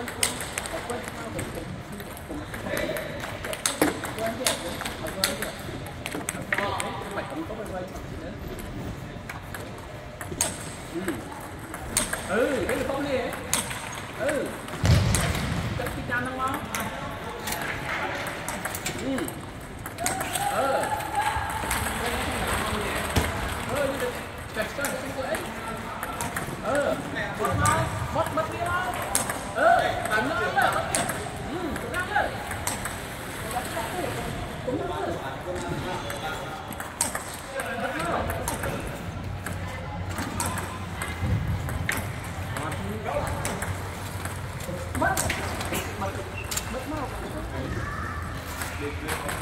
Ừ, cái không đi. Ừ. Chắc cái cam nó ngon. Ừ. Ừ. Chặt cho cái ấy. Ừ. Mất đi không? Ừ, làm nó đi rồi. Ừ, làm đi. Cũng được. Mất. Mất.